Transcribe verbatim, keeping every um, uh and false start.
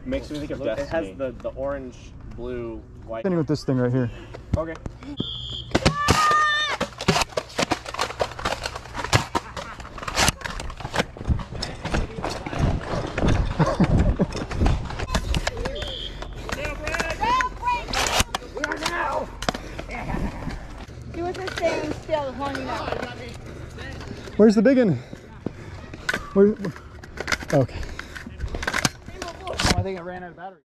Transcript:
Makes me think of Look, Destiny. it has the, the orange, blue, white. Standing with this thing right here. Okay. He wasn't staying still long enough. Where's the big one? Where? Okay. I think it ran out of battery.